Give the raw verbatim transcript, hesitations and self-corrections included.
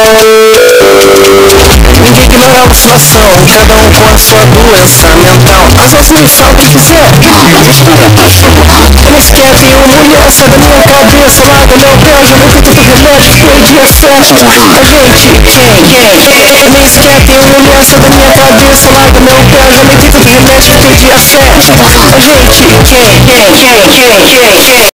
Ninguém ignora a situação, cada um com a sua doença mental. Às vezes me falta o dizer, mistura, como esquece uma mulher, sai da minha cabeça, larga meu pé, já me fica tudo remédio, perdi a fé. A gente, quem, quem, me esquece uma mulher, sai da minha cabeça, larga meu pé, já me fica tudo remédio, perdi a fé. A gente, quem, quem, quem, quem, quem, quem.